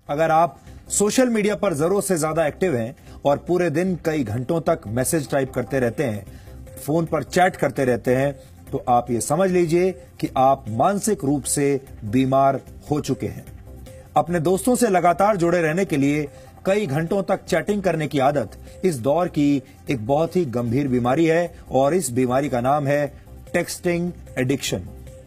अगर आप social media पर जरूरत से ज्यादा एक्टिव हैं और पूरे दिन कई घंटों तक मैसेज टाइप करते रहते हैं, फोन पर चैट करते रहते हैं, तो आप ये समझ लीजिए कि आप मानसिक रूप से बीमार हो चुके हैं। अपने दोस्तों से लगातार जुड़े रहने के लिए कई घंटों तक चैटिंग करने की आदत इस दौर की एक बहुत ही गंभीर बीमारी है और इस बीमारी का नाम है टेक्सटिंग एडिक्शन।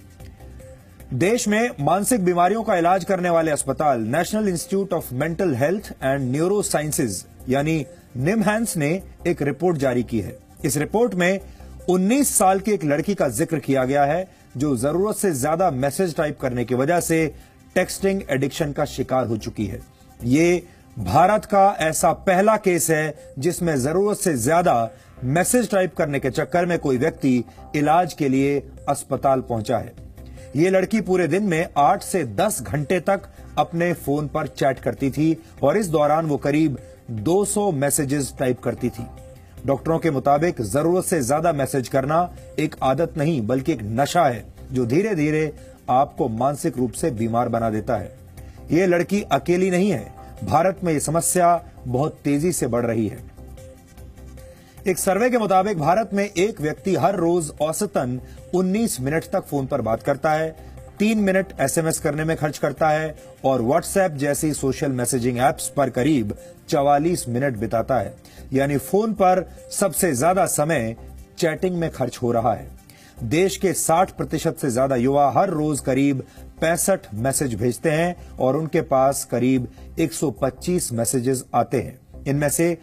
देश में मानसिक बीमारियों का इलाज करने वाले अस्पताल National Institute of Mental Health and Neurosciences यानी निमहैंस ने एक रिपोर्ट जारी की है। इस रिपोर्ट में 19 साल की एक लड़की का जिक्र किया गया है जो जरूरत से ज्यादा मैसेज टाइप करने की वजह से टेक्सटिंग एडिक्शन का शिकार हो चुकी है। ये भारत का ऐसा पहला केस है जिसमें जरूरत से ज्यादा मैसेज टाइप करने के चक्कर में कोई व्यक्ति इलाज के लिए अस्पताल पहुंचा है। ये लड़की पूरे दिन में 8 से 10 घंटे तक अपने फोन पर चैट करती थी और इस दौरान वो करीब 200 मैसेजेस टाइप करती थी। डॉक्टरों के मुताबिक जरूरत से ज्यादा मैसेज करना एक आदत नहीं बल्कि एक नशा है जो धीरे धीरे आपको मानसिक रूप से बीमार बना देता है। ये लड़की अकेली नहीं है, भारत में ये समस्या बहुत तेजी से बढ़ रही है। एक सर्वे के मुताबिक भारत में एक व्यक्ति हर रोज औसतन 19 मिनट तक फोन पर बात करता है, 3 मिनट एसएमएस करने में खर्च करता है और व्हाट्सएप जैसी सोशल मैसेजिंग एप्स पर करीब 44 मिनट बिताता है। यानी फोन पर सबसे ज्यादा समय चैटिंग में खर्च हो रहा है। देश के 60% से ज्यादा युवा हर रोज करीब 65 मैसेज भेजते हैं और उनके पास करीब 125 मैसेजेस आते हैं। इनमें से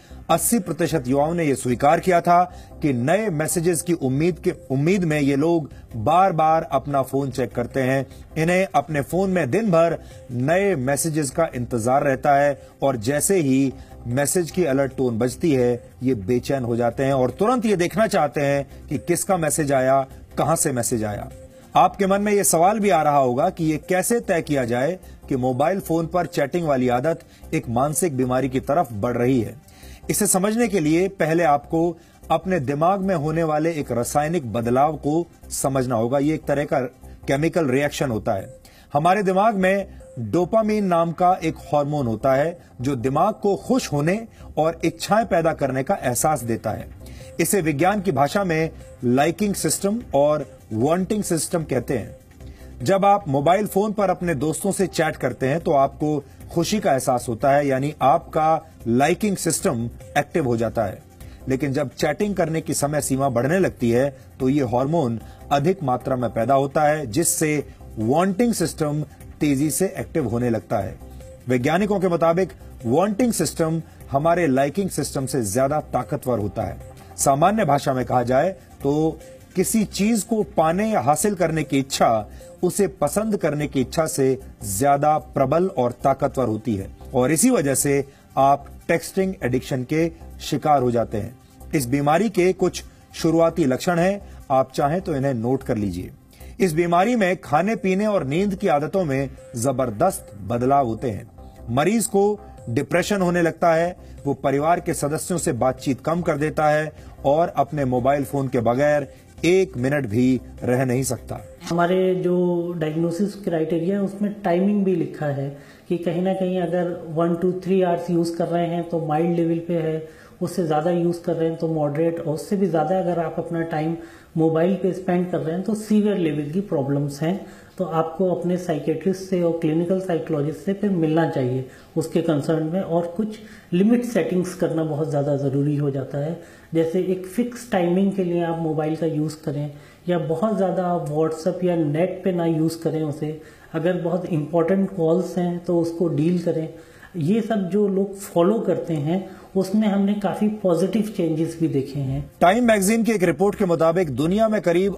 80% युवाओं ने यह स्वीकार किया था कि नए मैसेजेस की उम्मीद में ये लोग बार बार अपना फोन चेक करते हैं। इन्हें अपने फोन में दिन भर नए मैसेजेस का इंतजार रहता है और जैसे ही मैसेज की अलर्ट टोन बजती है ये बेचैन हो जाते हैं और तुरंत ये देखना चाहते हैं कि किसका मैसेज आया, कहां से मैसेज आया। आपके मन में यह सवाल भी आ रहा होगा कि यह कैसे तय किया जाए कि मोबाइल फोन पर चैटिंग वाली आदत एक मानसिक बीमारी की तरफ बढ़ रही है। इसे समझने के लिए पहले आपको अपने दिमाग में होने वाले एक रासायनिक बदलाव को समझना होगा। यह एक तरह का केमिकल रिएक्शन होता है। हमारे दिमाग में डोपामीन नाम का एक हार्मोन होता है जो दिमाग को खुश होने और इच्छाएं पैदा करने का एहसास देता है। इसे विज्ञान की भाषा में लाइकिंग सिस्टम और वांटिंग सिस्टम कहते हैं। जब आप मोबाइल फोन पर अपने दोस्तों से चैट करते हैं तो आपको खुशी का एहसास होता है, यानी आपका लाइकिंग सिस्टम एक्टिव हो जाता है। लेकिन जब चैटिंग करने की समय सीमा बढ़ने लगती है तो ये हार्मोन अधिक मात्रा में पैदा होता है जिससे वांटिंग सिस्टम तेजी से एक्टिव होने लगता है। वैज्ञानिकों के मुताबिक वांटिंग सिस्टम हमारे लाइकिंग सिस्टम से ज्यादा ताकतवर होता है। सामान्य भाषा में कहा जाए तो किसी चीज को पाने या हासिल करने की इच्छा उसे पसंद करने की इच्छा से ज्यादा प्रबल और ताकतवर होती है और इसी वजह से आप टेक्सटिंग एडिक्शन के शिकार हो जाते हैं। इस बीमारी के कुछ शुरुआती लक्षण हैं, आप चाहें तो इन्हें नोट कर लीजिए। इस बीमारी में खाने पीने और नींद की आदतों में जबरदस्त बदलाव होते हैं। मरीज को डिप्रेशन होने लगता है, वो परिवार के सदस्यों से बातचीत कम कर देता है और अपने मोबाइल फोन के बगैर 1 मिनट भी रह नहीं सकता। हमारे जो डायग्नोसिस क्राइटेरिया है उसमें टाइमिंग भी लिखा है कि कहीं ना कहीं अगर 1 to 3 आवर्स यूज कर रहे हैं तो माइल्ड लेवल पे है, उससे ज्यादा यूज कर रहे हैं तो मॉडरेट, और उससे भी ज्यादा अगर आप अपना टाइम मोबाइल पे स्पेंड कर रहे हैं तो सीवियर लेवल की प्रॉब्लम्स हैं। तो आपको अपने साइकेट्रिस्ट से और क्लिनिकल साइकोलॉजिस्ट से फिर मिलना चाहिए उसके कंसर्न में, और कुछ लिमिट सेटिंग्स करना बहुत ज़्यादा ज़रूरी हो जाता है। जैसे एक फिक्स टाइमिंग के लिए आप मोबाइल का यूज़ करें, या बहुत ज़्यादा आप व्हाट्सएप या नेट पे ना यूज़ करें उसे। अगर बहुत इंपॉर्टेंट कॉल्स हैं तो उसको डील करें। ये सब जो लोग फॉलो करते हैं उसमें हमने काफी पॉजिटिव चेंजेस भी देखे हैं। टाइम मैगजीन की एक रिपोर्ट के मुताबिक दुनिया में करीब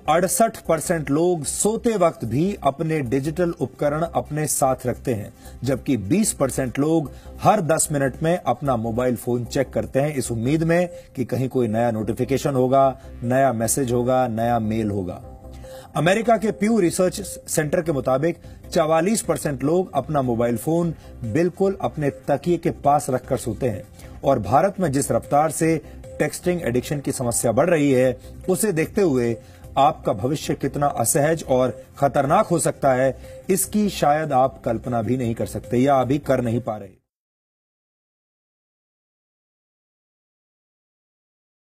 68% लोग सोते वक्त भी अपने डिजिटल उपकरण अपने साथ रखते हैं, जबकि 20% लोग हर 10 मिनट में अपना मोबाइल फोन चेक करते हैं इस उम्मीद में कि कहीं कोई नया नोटिफिकेशन होगा, नया मैसेज होगा, नया मेल होगा। अमेरिका के प्यू रिसर्च सेंटर के मुताबिक 44% लोग अपना मोबाइल फोन बिल्कुल अपने तकिए के पास रखकर सोते हैं और भारत में जिस रफ्तार से टेक्सटिंग एडिक्शन की समस्या बढ़ रही है उसे देखते हुए आपका भविष्य कितना असहज और खतरनाक हो सकता है, इसकी शायद आप कल्पना भी नहीं कर सकते या अभी कर नहीं पा रहे।